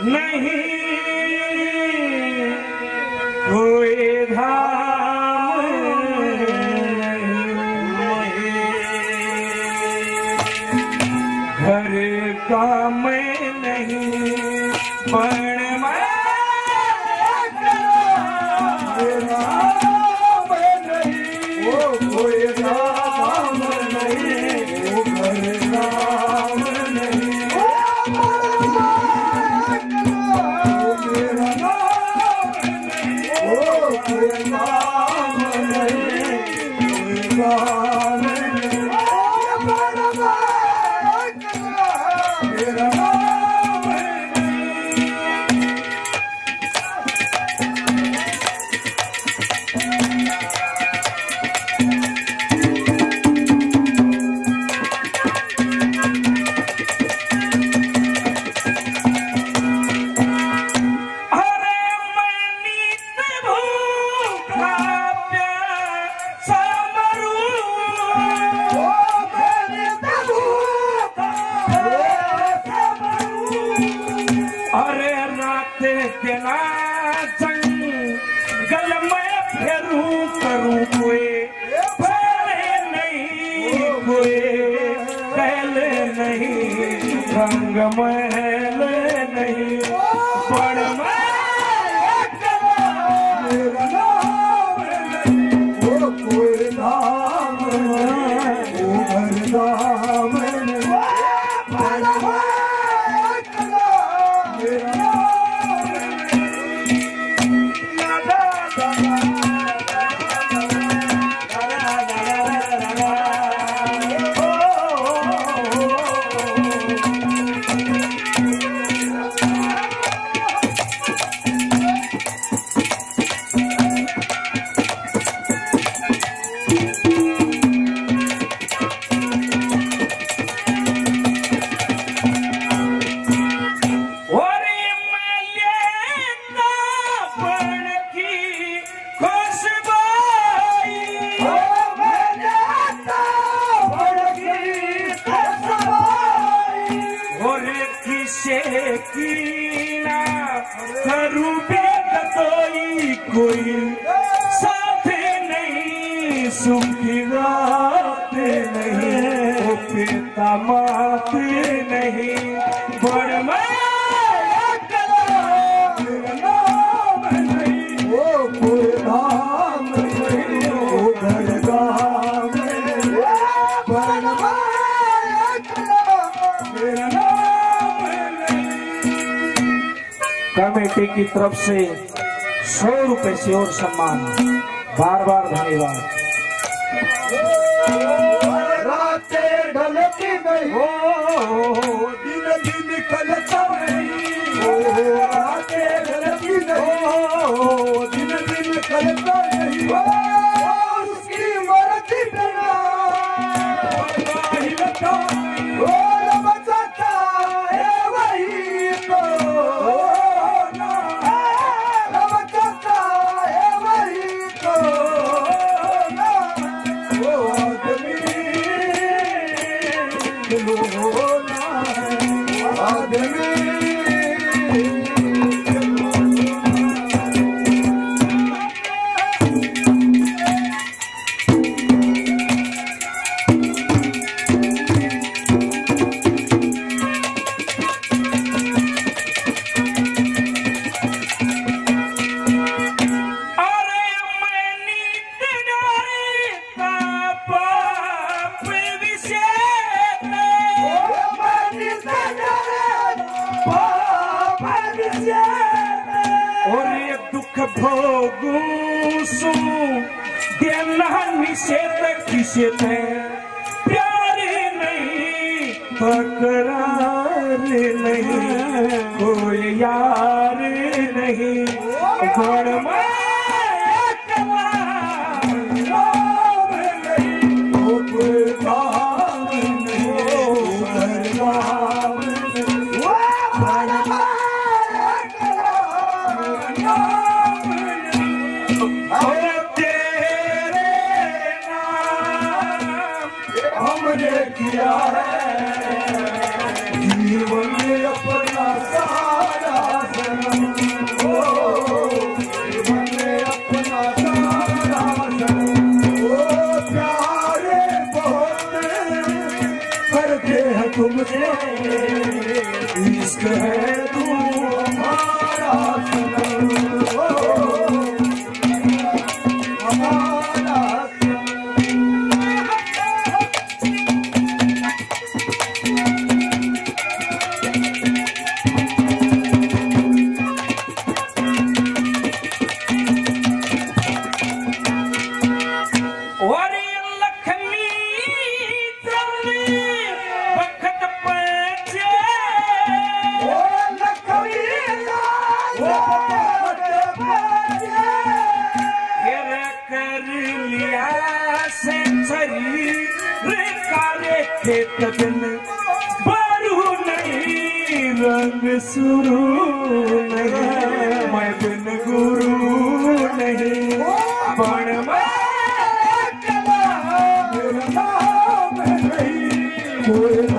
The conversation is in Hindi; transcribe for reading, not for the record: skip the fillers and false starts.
नहीं कोई धाम घर का मैं नहीं पण रंग महल नहीं पण मेरा नाम नहीं वो कोई नाम नहीं वो घर नाम नहीं पण मेरा कोई साथ नहीं सुखी रात नहीं पिता मात नहीं बड़ नाम नहीं वो कोई नाम नहीं वो घर गाम नहीं बड़ मेरा नाम नहीं। कमेटी की तरफ से 100 रुपए से और सम्मान बार बार धन्यवाद। रातें ढलती नहीं हो दिन दिन निकलता नहीं हो रातें ढलती नहीं हो दिन दिन निकलता नहीं हो उसकी मर्जी बिना हिलता हो बचाता है वही तो निषेध प्यारे नहीं तकरार नहीं कोई यार नहीं बड़ किया है जीवन में अपना सहारा तुमसे इश्क है तुम्हारा सनम, हमारा दिन बारू नहीं रंग सुरू नहीं, मैं बिन गुरु नहीं पण मेरा नाम नहीं कोई